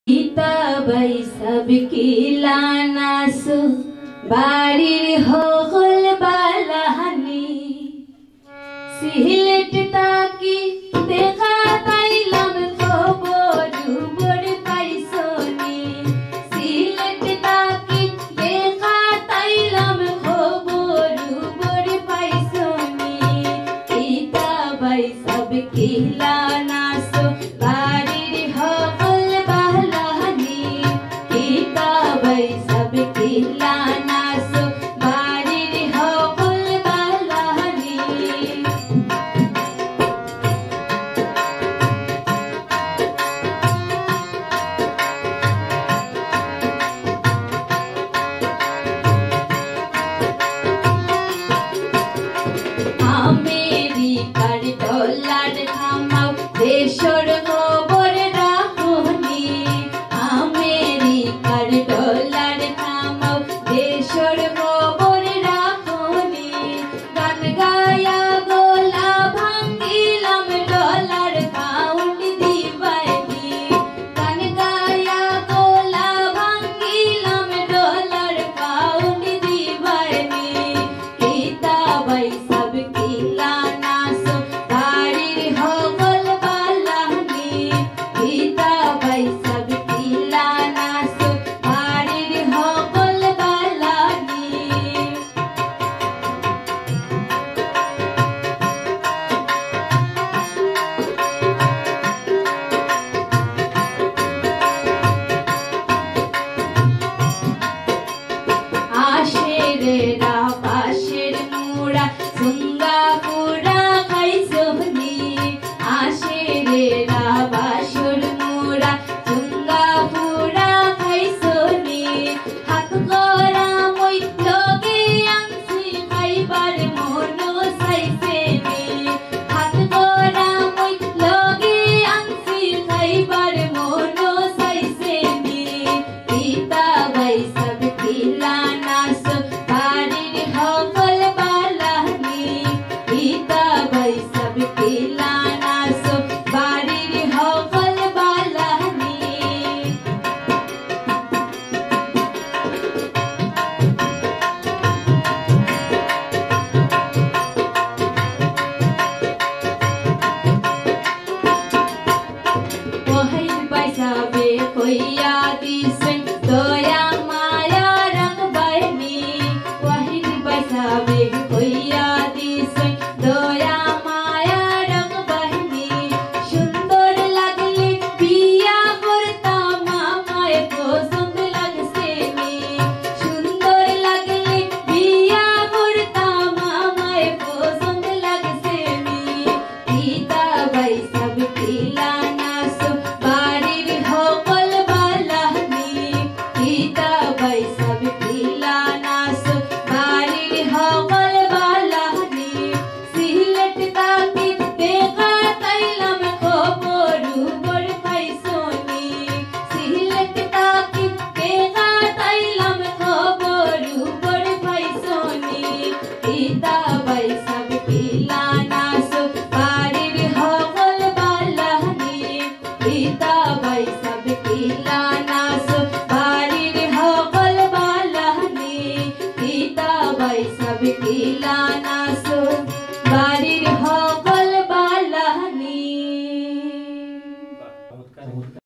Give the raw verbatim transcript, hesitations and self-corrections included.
तबै सबकी लानासु बारीर हो गुल बालाहनी सिहलेट ताकी देखा ताइलम को बोरू बोर पाइसोनी सिहलेट ताकी देखा ताइलम को बोरू बोर पाइसोनी तबै सबकी लानासु बारीर हो गुल बालाहनी तबै सबकी लानासु बारीर हो गुल बालाहनी। आमेरी कर डॉलर खामाओ देशर खबर राखुनी आमेरी कर डॉलर खामाओ देशर खबर राखुनी गान गाया गोला भांगिलाम डॉलर काउंट दिबानी गान गाया गोला भांगिलाम डॉलर काउंट दिबानी तबै सबकी लानासु बारीर हो गुल बालाहनी तबै सबकी लानासु बारीर हो गुल बालाहनी। आशेरेरा पाशेर मुड़ा सुंगा पूरा खाइसोनी आशेरेरा बाशुर मुड़ा सुंगा पूरा खाइसोनी हाथ गोरा moi लोगे आंसी खाइबार मोनो साइसेनी हाथ गोरा moi लोगे आंसी खाइबार मोनो साइसेनी तबै सबकी लानासु बारीर हो गुल बालाहनी तबै सबकी लानासु बारीर हो गुल बालाहनी। Wahai bai sabe koya disen doya